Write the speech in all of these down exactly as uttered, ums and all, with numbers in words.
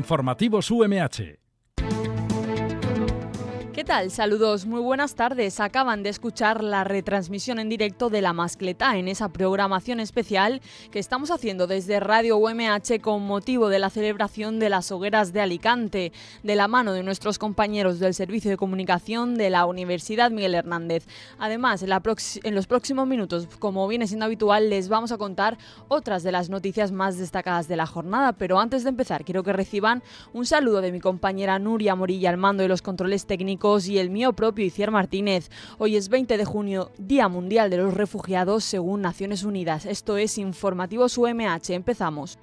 Informativos U M H. ¿Qué tal? Saludos, muy buenas tardes. Acaban de escuchar la retransmisión en directo de La Mascletá en esa programación especial que estamos haciendo desde Radio U M H con motivo de la celebración de las hogueras de Alicante, de la mano de nuestros compañeros del Servicio de Comunicación de la Universidad Miguel Hernández. Además, en, la en los próximos minutos, como viene siendo habitual, les vamos a contar otras de las noticias más destacadas de la jornada, pero antes de empezar quiero que reciban un saludo de mi compañera Nuria Morilla al mando de los controles técnicos y el mío propio, Iciar Martínez. Hoy es veinte de junio, Día Mundial de los Refugiados según Naciones Unidas. Esto es Informativos U M H. Empezamos.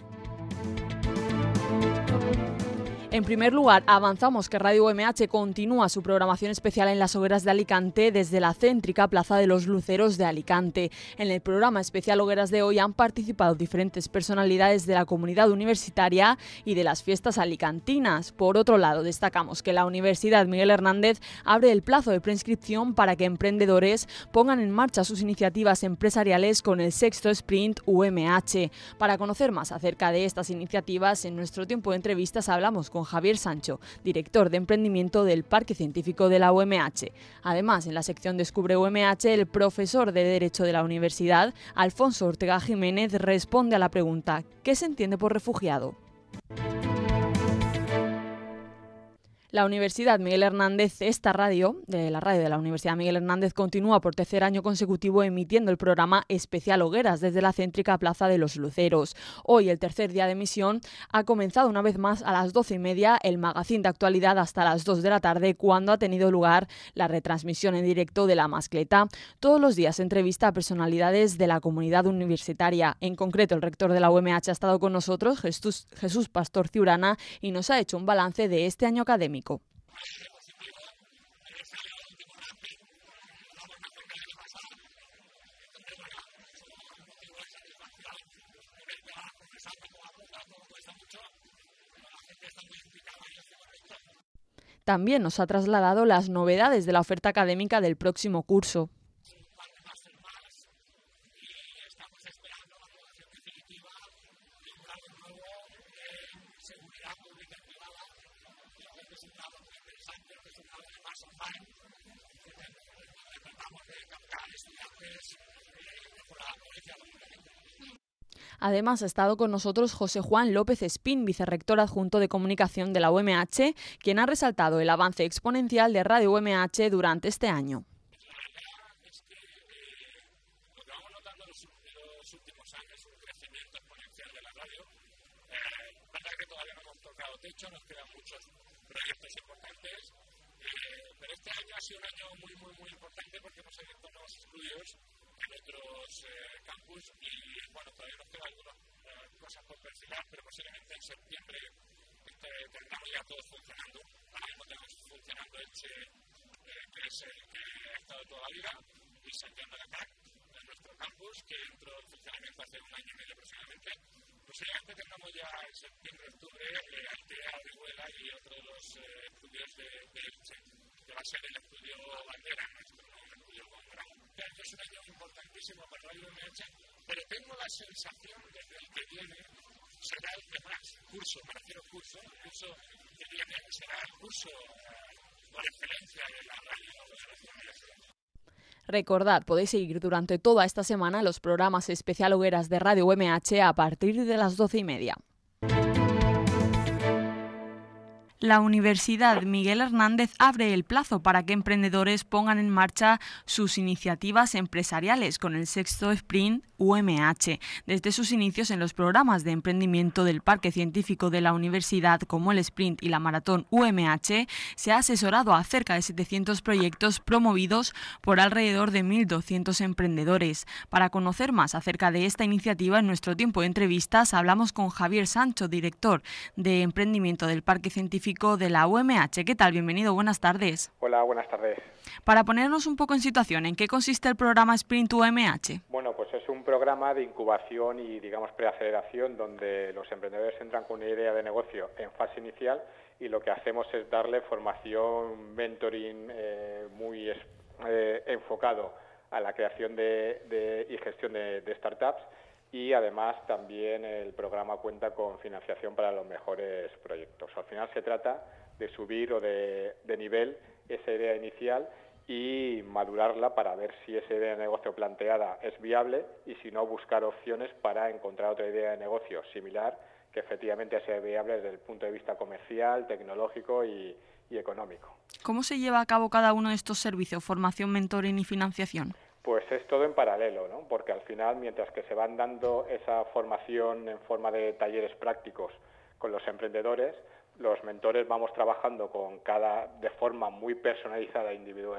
En primer lugar, avanzamos que Radio U M H continúa su programación especial en las hogueras de Alicante desde la céntrica Plaza de los Luceros de Alicante. En el programa especial Hogueras de hoy han participado diferentes personalidades de la comunidad universitaria y de las fiestas alicantinas. Por otro lado, destacamos que la Universidad Miguel Hernández abre el plazo de preinscripción para que emprendedores pongan en marcha sus iniciativas empresariales con el sexto Sprint U M H. Para conocer más acerca de estas iniciativas, en nuestro tiempo de entrevistas hablamos con Javier Sancho, director de emprendimiento del Parque Científico de la U M H. Además, en la sección Descubre U M H, el profesor de Derecho de la Universidad, Alfonso Ortega Jiménez, responde a la pregunta ¿qué se entiende por refugiado? La Universidad Miguel Hernández, esta radio, de la radio de la Universidad Miguel Hernández, continúa por tercer año consecutivo emitiendo el programa Especial Hogueras desde la céntrica Plaza de los Luceros. Hoy, el tercer día de emisión, ha comenzado una vez más a las doce y media el magazín de actualidad hasta las dos de la tarde, cuando ha tenido lugar la retransmisión en directo de La Mascletá. Todos los días entrevista a personalidades de la comunidad universitaria. En concreto, el rector de la U M H ha estado con nosotros, Jesús, Jesús Pastor Ciurana, y nos ha hecho un balance de este año académico. También nos ha trasladado las novedades de la oferta académica del próximo curso. Además, ha estado con nosotros José Juan López Espín, vicerrector adjunto de Comunicación de la U M H, quien ha resaltado el avance exponencial de Radio U M H durante este año. Techo, nos quedan muchos proyectos importantes, eh, pero este año ha sido un año muy, muy, muy importante porque hemos abierto nuevos estudios en otros eh, campus y, bueno, todavía nos quedan algunas eh, cosas por perfilar, pero posiblemente en septiembre este, tengamos ya todo funcionando. Ahora mismo tenemos funcionando Elche, eh, que es el que ha estado toda la vida, y Santiago de Acá, en nuestro campus, que entró en funcionamiento hace un año y medio aproximadamente. Posiblemente tengamos ya en septiembre, octubre, eh, Altea, Orihuela y otro de los eh, estudios de, de Elche, que va a ser el estudio bandera nuestro, ¿no? El estudio con gran. Este es un año importantísimo para Radio U M H, pero tengo la sensación de que el que viene será el que más curso, me refiero curso, el curso que viene será el curso eh, por excelencia de la radio de la universidad. Recordad, podéis seguir durante toda esta semana los programas especial Hogueras de Radio U M H a partir de las doce y media. La Universidad Miguel Hernández abre el plazo para que emprendedores pongan en marcha sus iniciativas empresariales con el sexto Sprint U M H. Desde sus inicios en los programas de emprendimiento del Parque Científico de la Universidad, como el Sprint y la Maratón U M H, se ha asesorado a cerca de setecientos proyectos promovidos por alrededor de mil doscientos emprendedores. Para conocer más acerca de esta iniciativa, en nuestro tiempo de entrevistas hablamos con Javier Sancho, director de emprendimiento del Parque Científico de la U M H. ¿Qué tal? Bienvenido, buenas tardes. Hola, buenas tardes. Para ponernos un poco en situación, ¿en qué consiste el programa Sprint U M H? Bueno, pues es un programa de incubación y, digamos, preaceleración donde los emprendedores entran con una idea de negocio en fase inicial y lo que hacemos es darle formación, mentoring eh, muy eh, enfocado a la creación de, de, y gestión de, de startups y además también el programa cuenta con financiación para los mejores proyectos. Al final se trata de subir o de, de nivel esa idea inicial y madurarla para ver si esa idea de negocio planteada es viable y si no, buscar opciones para encontrar otra idea de negocio similar que efectivamente sea viable desde el punto de vista comercial, tecnológico y, y económico. ¿Cómo se lleva a cabo cada uno de estos servicios, formación, mentoring y financiación? Pues es todo en paralelo, ¿no? Porque al final, mientras que se van dando esa formación en forma de talleres prácticos con los emprendedores, los mentores vamos trabajando con cada, de forma muy personalizada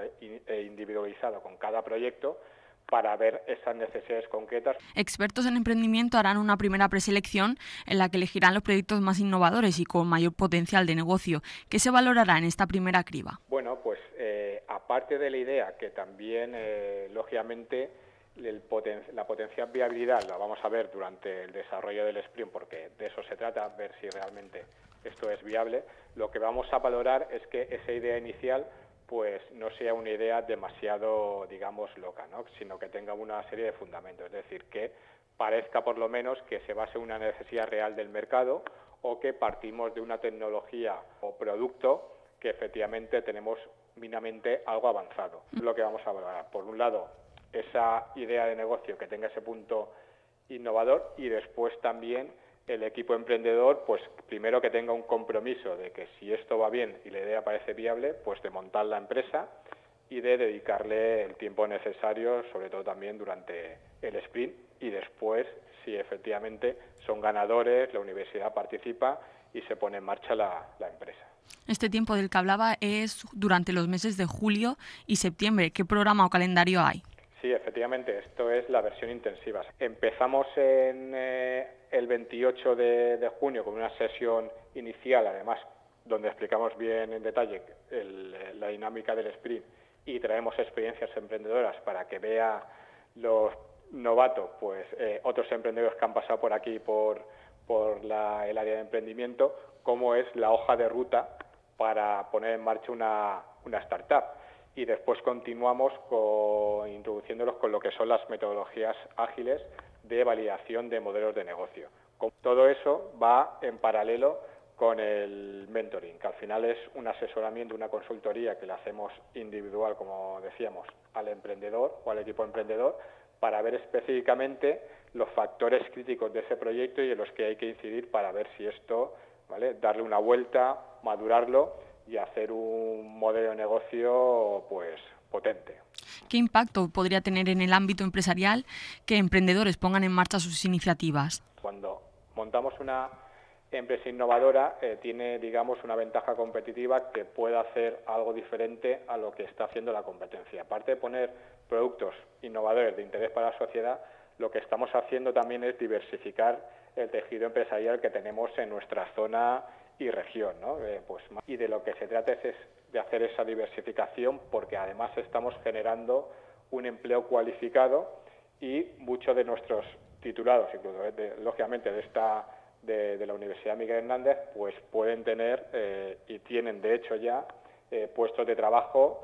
e individualizada con cada proyecto para ver esas necesidades concretas. Expertos en emprendimiento harán una primera preselección en la que elegirán los proyectos más innovadores y con mayor potencial de negocio. ¿Qué se valorará en esta primera criba? Bueno, pues eh, aparte de la idea que también, eh, lógicamente, el poten la potencial viabilidad la vamos a ver durante el desarrollo del sprint, porque de eso se trata, ver si realmente esto es viable. Lo que vamos a valorar es que esa idea inicial pues no sea una idea demasiado, digamos, loca, ¿no? Sino que tenga una serie de fundamentos, es decir, que parezca por lo menos que se base en una necesidad real del mercado o que partimos de una tecnología o producto que efectivamente tenemos mínimamente algo avanzado. Es lo que vamos a valorar. Por un lado, esa idea de negocio que tenga ese punto innovador y después también el equipo emprendedor, pues primero que tenga un compromiso de que si esto va bien y la idea parece viable, pues de montar la empresa y de dedicarle el tiempo necesario, sobre todo también durante el sprint, y después, si efectivamente son ganadores, la universidad participa y se pone en marcha la, la empresa. Este tiempo del que hablaba es durante los meses de julio y septiembre. ¿Qué programa o calendario hay? Sí, efectivamente, esto es la versión intensiva. Empezamos en eh, el veintiocho de, de junio con una sesión inicial, además, donde explicamos bien en detalle el, la dinámica del sprint y traemos experiencias emprendedoras para que vea los novatos, pues eh, otros emprendedores que han pasado por aquí, por, por la, el área de emprendimiento, cómo es la hoja de ruta para poner en marcha una, una startup. Y después continuamos con, introduciéndolos con lo que son las metodologías ágiles de validación de modelos de negocio. Con todo eso va en paralelo con el mentoring, que al final es un asesoramiento, una consultoría que le hacemos individual, como decíamos, al emprendedor o al equipo emprendedor, para ver específicamente los factores críticos de ese proyecto y en los que hay que incidir para ver si esto, ¿vale?, darle una vuelta, madurarlo y hacer un modelo de negocio pues potente. ¿Qué impacto podría tener en el ámbito empresarial que emprendedores pongan en marcha sus iniciativas? Cuando montamos una empresa innovadora, eh, tiene, digamos, una ventaja competitiva que puede hacer algo diferente a lo que está haciendo la competencia. Aparte de poner productos innovadores de interés para la sociedad, lo que estamos haciendo también es diversificar el tejido empresarial que tenemos en nuestra zona y región, ¿no? Eh, pues, y de lo que se trata es, es de hacer esa diversificación, porque además estamos generando un empleo cualificado y muchos de nuestros titulados, incluso de, lógicamente de esta de, de la Universidad Miguel Hernández, pues pueden tener eh, y tienen de hecho ya eh, puestos de trabajo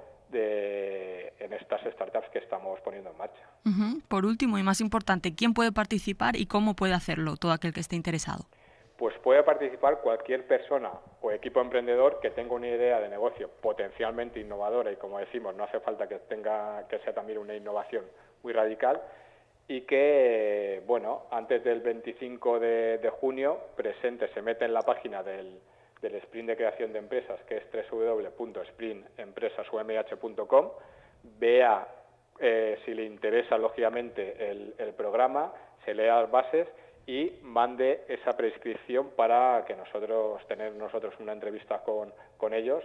de, en estas startups que estamos poniendo en marcha. Uh-huh. Por último y más importante, ¿quién puede participar y cómo puede hacerlo todo aquel que esté interesado? Pues puede participar cualquier persona o equipo emprendedor que tenga una idea de negocio potencialmente innovadora y, como decimos, no hace falta que tenga que sea también una innovación muy radical y que, bueno, antes del veinticinco de, de junio presente, se mete en la página del, del Sprint de Creación de Empresas, que es doble u doble u doble u punto sprint empresas u m h punto com, vea eh, si le interesa, lógicamente, el, el programa, se lea las bases y mande esa prescripción para que nosotros tener nosotros una entrevista con, con ellos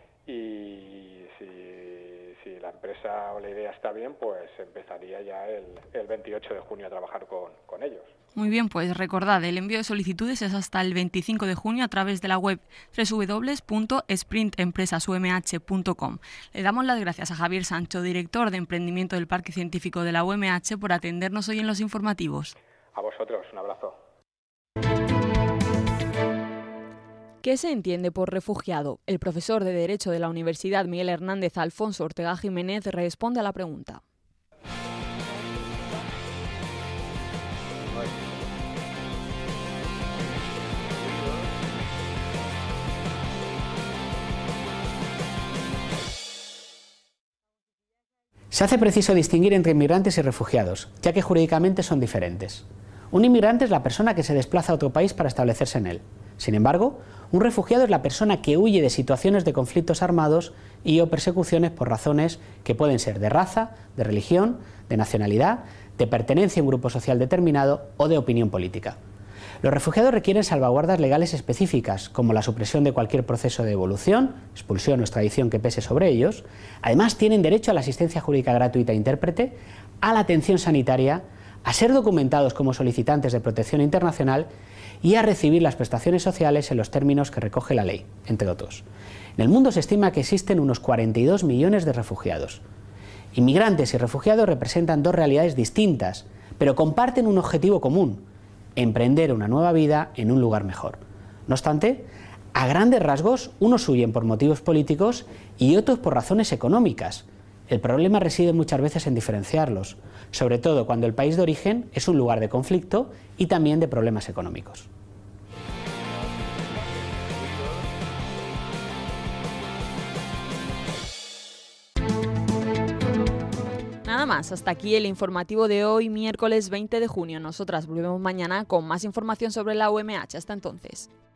y si, si la empresa o la idea está bien, pues empezaría ya el, el veintiocho de junio a trabajar con, con ellos. Muy bien, pues recordad, el envío de solicitudes es hasta el veinticinco de junio a través de la web doble u doble u doble u punto sprint empresas u m h punto com. Le damos las gracias a Javier Sancho, director de emprendimiento del Parque Científico de la U M H, por atendernos hoy en los informativos. A vosotros, un abrazo. ¿Qué se entiende por refugiado? El profesor de Derecho de la Universidad Miguel Hernández, Alfonso Ortega Jiménez, responde a la pregunta. Bueno. Se hace preciso distinguir entre inmigrantes y refugiados, ya que jurídicamente son diferentes. Un inmigrante es la persona que se desplaza a otro país para establecerse en él. Sin embargo, un refugiado es la persona que huye de situaciones de conflictos armados y o persecuciones por razones que pueden ser de raza, de religión, de nacionalidad, de pertenencia a un grupo social determinado o de opinión política. Los refugiados requieren salvaguardas legales específicas, como la supresión de cualquier proceso de devolución, expulsión o extradición que pese sobre ellos. Además, tienen derecho a la asistencia jurídica gratuita e intérprete, a la atención sanitaria, a ser documentados como solicitantes de protección internacional y a recibir las prestaciones sociales en los términos que recoge la ley, entre otros. En el mundo se estima que existen unos cuarenta y dos millones de refugiados. Inmigrantes y refugiados representan dos realidades distintas, pero comparten un objetivo común: emprender una nueva vida en un lugar mejor. No obstante, a grandes rasgos, unos huyen por motivos políticos y otros por razones económicas. El problema reside muchas veces en diferenciarlos, sobre todo cuando el país de origen es un lugar de conflicto y también de problemas económicos. Nada más, hasta aquí el informativo de hoy, miércoles veinte de junio. Nosotras volvemos mañana con más información sobre la U M H. Hasta entonces.